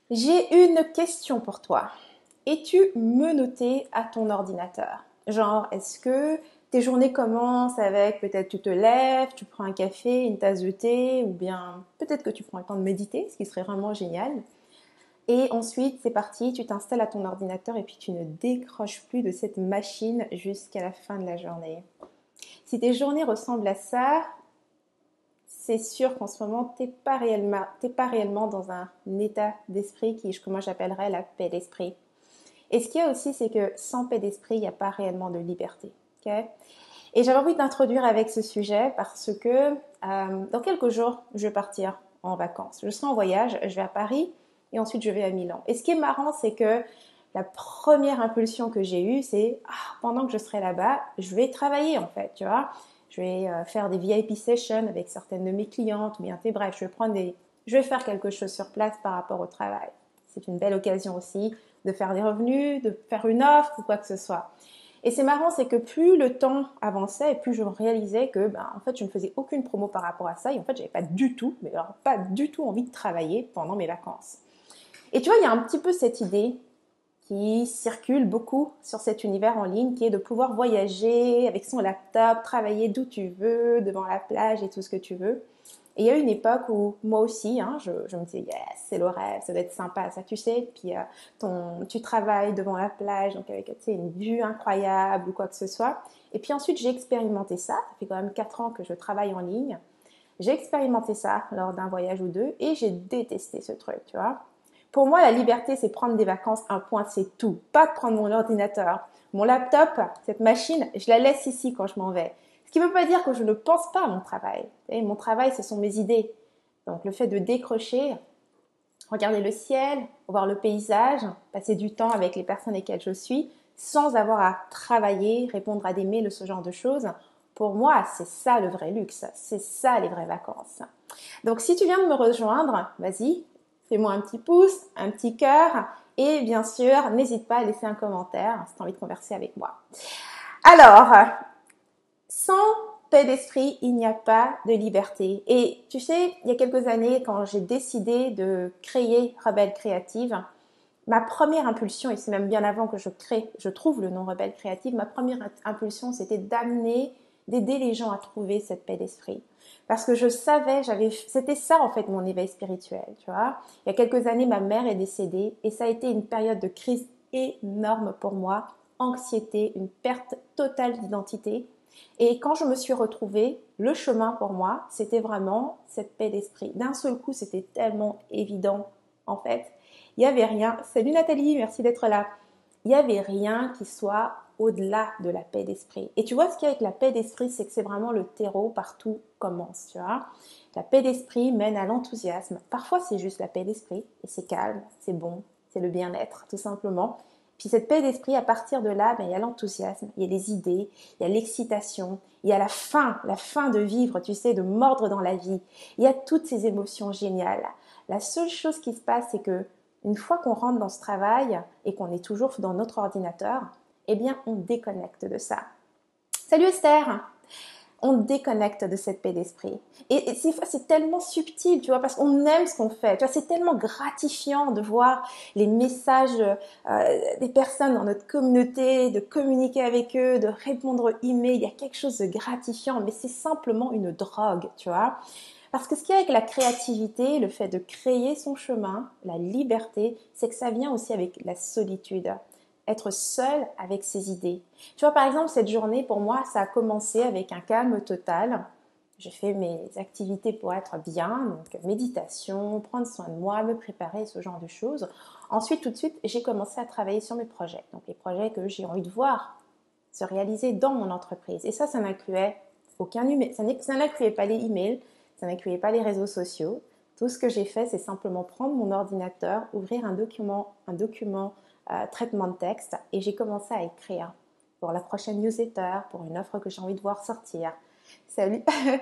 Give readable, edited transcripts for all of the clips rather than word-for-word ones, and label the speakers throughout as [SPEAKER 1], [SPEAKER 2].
[SPEAKER 1] J'ai une question pour toi. Es-tu menotté à ton ordinateur? Genre, est-ce que tes journées commencent avec peut-être tu te lèves, tu prends un café, une tasse de thé, ou bien peut-être que tu prends le temps de méditer, ce qui serait vraiment génial. Et ensuite, c'est parti, tu t'installes à ton ordinateur et puis tu ne décroches plus de cette machine jusqu'à la fin de la journée. Si tes journées ressemblent à ça, c'est sûr qu'en ce moment, t'es pas réellement dans un état d'esprit que moi j'appellerais la paix d'esprit. Et ce qu'il y a aussi, c'est que sans paix d'esprit, il n'y a pas réellement de liberté. Okay? Et j'avais envie d'introduire avec ce sujet parce que dans quelques jours, je vais partir en vacances. Je serai en voyage, je vais à Paris et ensuite je vais à Milan. Et ce qui est marrant, c'est que la première impulsion que j'ai eue, c'est pendant que je serai là-bas, je vais travailler en fait, tu vois. Je vais faire des VIP sessions avec certaines de mes clientes, ou bien bref, je vais faire quelque chose sur place par rapport au travail. C'est une belle occasion aussi de faire des revenus, de faire une offre ou quoi que ce soit. Et c'est marrant, c'est que plus le temps avançait et plus je réalisais que, en fait, je ne faisais aucune promo par rapport à ça. Et en fait, j'avais pas du tout, mais alors pas du tout envie de travailler pendant mes vacances. Et tu vois, il y a un petit peu cette idée qui circule beaucoup sur cet univers en ligne, qui est de pouvoir voyager avec son laptop, travailler d'où tu veux, devant la plage et tout ce que tu veux. Et il y a eu une époque où moi aussi, je me disais, yes, c'est le rêve, ça doit être sympa, ça tu sais. Puis tu travailles devant la plage, donc avec une vue incroyable ou quoi que ce soit. Et puis ensuite, j'ai expérimenté ça. Ça fait quand même 4 ans que je travaille en ligne. J'ai expérimenté ça lors d'un voyage ou deux et j'ai détesté ce truc, tu vois. Pour moi, la liberté, c'est prendre des vacances, un point, c'est tout. Pas de prendre mon ordinateur. Mon laptop, cette machine, je la laisse ici quand je m'en vais. Ce qui ne veut pas dire que je ne pense pas à mon travail. Et mon travail, ce sont mes idées. Donc le fait de décrocher, regarder le ciel, voir le paysage, passer du temps avec les personnes avec lesquelles je suis, sans avoir à travailler, répondre à des mails, ce genre de choses. Pour moi, c'est ça le vrai luxe, c'est ça les vraies vacances. Donc si tu viens de me rejoindre, vas-y, fais-moi un petit pouce, un petit cœur et bien sûr, n'hésite pas à laisser un commentaire si tu as envie de converser avec moi. Alors, sans paix d'esprit, il n'y a pas de liberté. Et tu sais, il y a quelques années, quand j'ai décidé de créer Rebelle Créative, ma première impulsion, et c'est même bien avant que je trouve le nom Rebelle Créative, ma première impulsion, c'était d'aider les gens à trouver cette paix d'esprit. Parce que je savais, c'était ça en fait mon éveil spirituel, tu vois. Il y a quelques années, ma mère est décédée et ça a été une période de crise énorme pour moi, anxiété, une perte totale d'identité. Et quand je me suis retrouvée, le chemin pour moi, c'était vraiment cette paix d'esprit. D'un seul coup, c'était tellement évident en fait. Il n'y avait rien. Salut Nathalie, merci d'être là. Il n'y avait rien qui soit au-delà de la paix d'esprit. Et tu vois, ce qu'il y a avec la paix d'esprit, c'est que c'est vraiment le terreau, partout commence, tu vois. La paix d'esprit mène à l'enthousiasme. Parfois, c'est juste la paix d'esprit et c'est calme, c'est bon, c'est le bien-être, tout simplement. Puis cette paix d'esprit, à partir de là, il y a l'enthousiasme, il y a les idées, il y a l'excitation, il y a la faim de vivre, tu sais, de mordre dans la vie. Il y a toutes ces émotions géniales. La seule chose qui se passe, c'est que une fois qu'on rentre dans ce travail et qu'on est toujours dans notre ordinateur, eh bien, on déconnecte de ça. Salut Esther! On déconnecte de cette paix d'esprit. Et c'est tellement subtil, tu vois, parce qu'on aime ce qu'on fait. Tu vois, c'est tellement gratifiant de voir les messages des personnes dans notre communauté, de communiquer avec eux, de répondre aux emails. Il y a quelque chose de gratifiant, mais c'est simplement une drogue, tu vois. Parce que ce qu'il y a avec la créativité, le fait de créer son chemin, la liberté, c'est que ça vient aussi avec la solitude. Être seul avec ses idées. Tu vois, par exemple, cette journée, pour moi, ça a commencé avec un calme total. J'ai fait mes activités pour être bien, donc méditation, prendre soin de moi, me préparer, ce genre de choses. Ensuite, tout de suite, j'ai commencé à travailler sur mes projets. Donc, les projets que j'ai envie de voir se réaliser dans mon entreprise. Et ça n'incluait aucun email, ça n'incluait pas les emails, ça n'incluait pas les réseaux sociaux. Tout ce que j'ai fait, c'est simplement prendre mon ordinateur, ouvrir un document traitement de texte et j'ai commencé à écrire pour la prochaine newsletter, pour une offre que j'ai envie de voir sortir. Salut,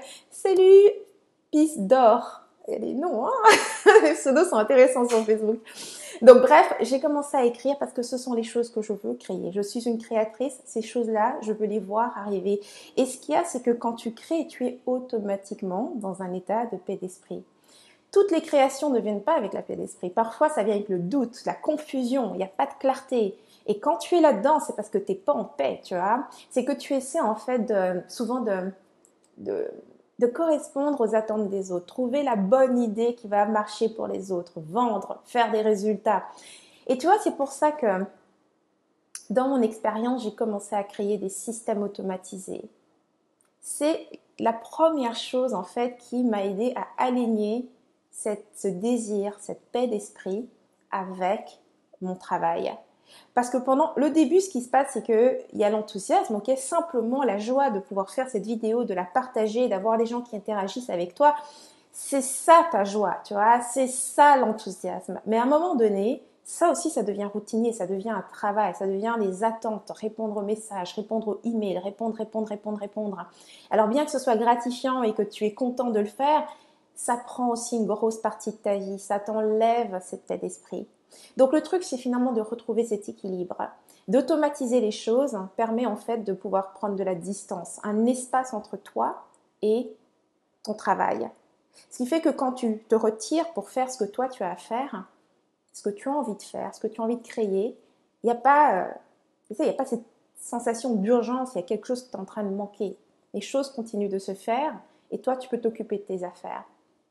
[SPEAKER 1] salut, Pisse d'or. Il y a des noms, hein. Les pseudos sont intéressants sur Facebook. Donc bref, j'ai commencé à écrire parce que ce sont les choses que je veux créer. Je suis une créatrice, ces choses-là, je veux les voir arriver. Et ce qu'il y a, c'est que quand tu crées, tu es automatiquement dans un état de paix d'esprit. Toutes les créations ne viennent pas avec la paix d'esprit. Parfois, ça vient avec le doute, la confusion, il n'y a pas de clarté. Et quand tu es là-dedans, c'est parce que tu n'es pas en paix, tu vois. C'est que tu essaies en fait de, de correspondre aux attentes des autres, trouver la bonne idée qui va marcher pour les autres, vendre, faire des résultats. Et tu vois, c'est pour ça que dans mon expérience, j'ai commencé à créer des systèmes automatisés. C'est la première chose en fait qui m'a aidé à aligner ce désir, cette paix d'esprit avec mon travail. Parce que pendant le début, ce qui se passe, c'est qu'il y a l'enthousiasme, ok, simplement la joie de pouvoir faire cette vidéo, de la partager, d'avoir des gens qui interagissent avec toi. C'est ça ta joie, tu vois, c'est ça l'enthousiasme. Mais à un moment donné, ça aussi, ça devient routinier, ça devient un travail, ça devient des attentes, répondre aux messages, répondre aux emails, répondre. Alors bien que ce soit gratifiant et que tu es content de le faire, ça prend aussi une grosse partie de ta vie, ça t'enlève cette paix d'esprit. Donc le truc, c'est finalement de retrouver cet équilibre. D'automatiser les choses permet en fait de pouvoir prendre de la distance, un espace entre toi et ton travail. Ce qui fait que quand tu te retires pour faire ce que toi tu as à faire, ce que tu as envie de faire, ce que tu as envie de créer, il n'y a pas, il y a pas cette sensation d'urgence, il y a quelque chose qui est en train de manquer. Les choses continuent de se faire et toi tu peux t'occuper de tes affaires.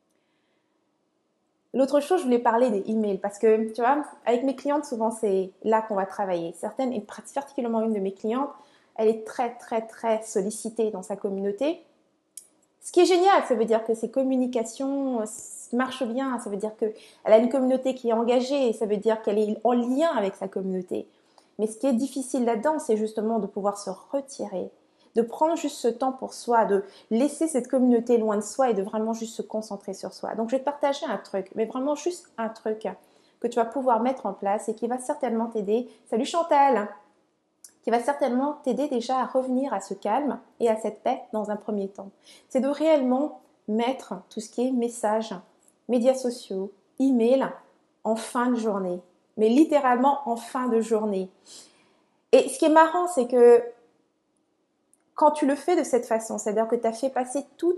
[SPEAKER 1] L'autre chose, je voulais parler des emails parce que, tu vois, avec mes clientes, souvent, c'est là qu'on va travailler. Certaines, et particulièrement une de mes clientes, elle est très sollicitée dans sa communauté. Ce qui est génial, ça veut dire que ses communications marchent bien, ça veut dire qu'elle a une communauté qui est engagée, ça veut dire qu'elle est en lien avec sa communauté. Mais ce qui est difficile là-dedans, c'est justement de pouvoir se retirer, de prendre juste ce temps pour soi, de laisser cette communauté loin de soi et de vraiment juste se concentrer sur soi. Donc je vais te partager un truc, mais vraiment juste un truc que tu vas pouvoir mettre en place et qui va certainement t'aider. Salut Chantal! Qui va certainement t'aider déjà à revenir à ce calme et à cette paix dans un premier temps. C'est de réellement mettre tout ce qui est messages, médias sociaux, email en fin de journée. Mais littéralement en fin de journée. Et ce qui est marrant, c'est que quand tu le fais de cette façon, c'est-à-dire que tu as fait passer tous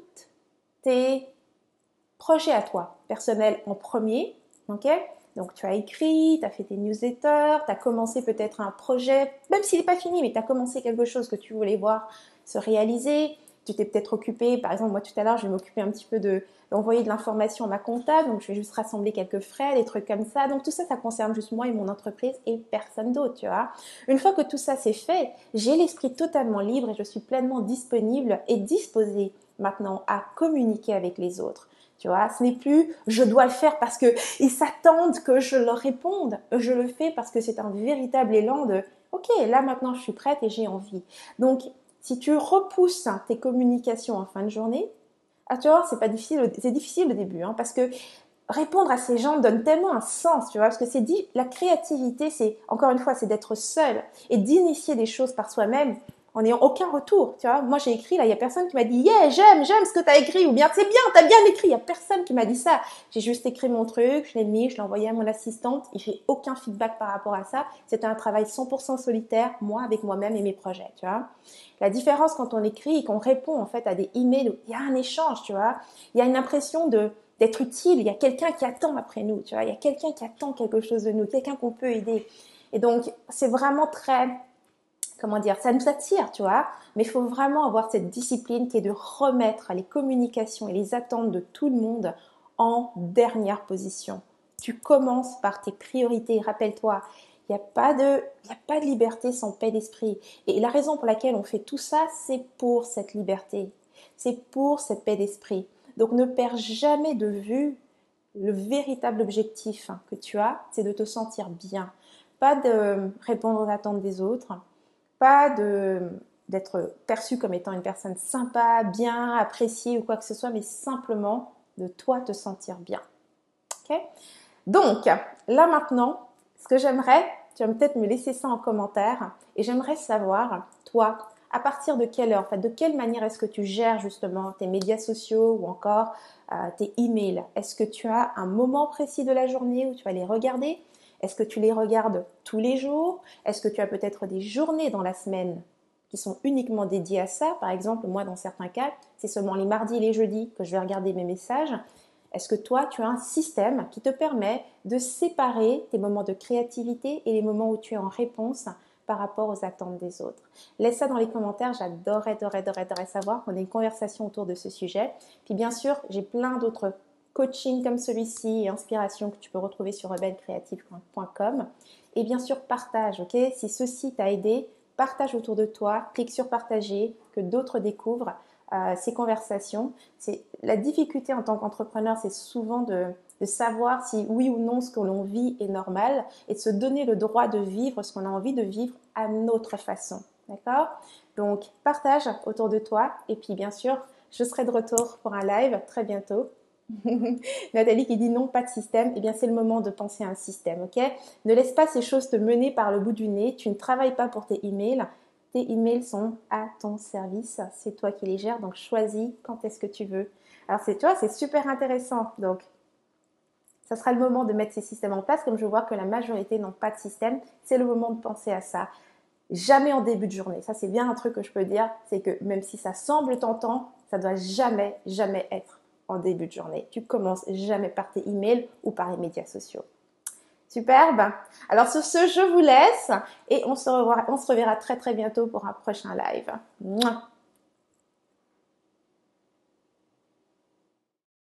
[SPEAKER 1] tes projets à toi, personnels en premier, ok? Donc tu as écrit, tu as fait tes newsletters, tu as commencé peut-être un projet, même s'il n'est pas fini, mais tu as commencé quelque chose que tu voulais voir se réaliser. Tu t'es peut-être occupé, par exemple moi tout à l'heure je vais m'occuper un petit peu d'envoyer de l'information à ma comptable, donc je vais juste rassembler quelques frais, des trucs comme ça. Donc tout ça, ça concerne juste moi et mon entreprise et personne d'autre, tu vois. Une fois que tout ça c'est fait, j'ai l'esprit totalement libre et je suis pleinement disponible et disposée maintenant à communiquer avec les autres. Tu vois, ce n'est plus je dois le faire parce qu'ils s'attendent que je leur réponde. Je le fais parce que c'est un véritable élan de ok, là maintenant je suis prête et j'ai envie. Donc, si tu repousses tes communications en fin de journée, tu vois, c'est difficile au début, parce que répondre à ces gens donne tellement un sens, tu vois, parce que la créativité, c'est encore une fois, c'est d'être seul et d'initier des choses par soi-même en n'ayant aucun retour, tu vois. Moi, j'ai écrit, là, il y a personne qui m'a dit, yeah, j'aime ce que t'as écrit, ou bien, c'est bien, t'as bien écrit, il y a personne qui m'a dit ça. J'ai juste écrit mon truc, je l'ai mis, je l'ai envoyé à mon assistante, et j'ai aucun feedback par rapport à ça. C'était un travail 100% solitaire, moi, avec moi-même et mes projets, tu vois. La différence quand on écrit et qu'on répond, en fait, à des emails, il y a un échange, tu vois. Il y a une impression d'être utile, il y a quelqu'un qui attend après nous, tu vois. Il y a quelqu'un qui attend quelque chose de nous, quelqu'un qu'on peut aider. Et donc, c'est vraiment très, comment dire, ça nous attire, tu vois, mais il faut vraiment avoir cette discipline qui est de remettre les communications et les attentes de tout le monde en dernière position. Tu commences par tes priorités, rappelle-toi, il n'y a pas de liberté sans paix d'esprit. Et la raison pour laquelle on fait tout ça, c'est pour cette liberté, c'est pour cette paix d'esprit. Donc ne perds jamais de vue le véritable objectif que tu as, c'est de te sentir bien. Pas de répondre aux attentes des autres, pas d'être perçu comme étant une personne sympa, bien, appréciée ou quoi que ce soit, mais simplement de toi te sentir bien. Okay? Donc, là maintenant, ce que j'aimerais, tu vas peut-être me laisser ça en commentaire, et j'aimerais savoir, toi, à partir de quelle heure, en fait, de quelle manière est-ce que tu gères justement tes médias sociaux ou encore tes emails? Est-ce que tu as un moment précis de la journée où tu vas les regarder? Est-ce que tu les regardes tous les jours? Est-ce que tu as peut-être des journées dans la semaine qui sont uniquement dédiées à ça? Par exemple, moi, dans certains cas, c'est seulement les mardis et les jeudis que je vais regarder mes messages. Est-ce que toi, tu as un système qui te permet de séparer tes moments de créativité et les moments où tu es en réponse par rapport aux attentes des autres? Laisse ça dans les commentaires, j'adorerais savoir qu'on ait une conversation autour de ce sujet. Puis bien sûr, j'ai plein d'autres coachings comme celui-ci et inspirations que tu peux retrouver sur rebellecreative.com. Et bien sûr, partage, ok? Si ceci t'a aidé, partage autour de toi, clique sur partager, que d'autres découvrent ces conversations. La difficulté en tant qu'entrepreneur, c'est souvent de savoir si oui ou non ce que l'on vit est normal et de se donner le droit de vivre ce qu'on a envie de vivre à notre façon. D'accord? Donc, partage autour de toi et puis bien sûr, je serai de retour pour un live très bientôt. Nathalie qui dit non, pas de système. Eh bien, c'est le moment de penser à un système, ok? Ne laisse pas ces choses te mener par le bout du nez. Tu ne travailles pas pour tes emails. Tes emails sont à ton service. C'est toi qui les gères, donc choisis quand est-ce que tu veux. Alors, tu vois, c'est super intéressant. Donc, ça sera le moment de mettre ces systèmes en place. Comme je vois que la majorité n'ont pas de système, c'est le moment de penser à ça. Jamais en début de journée. Ça, c'est bien un truc que je peux dire. C'est que même si ça semble tentant, ça doit jamais être en début de journée. Tu commences jamais par tes emails ou par les médias sociaux. Superbe. Alors sur ce, je vous laisse et on se reverra très bientôt pour un prochain live. Mouah.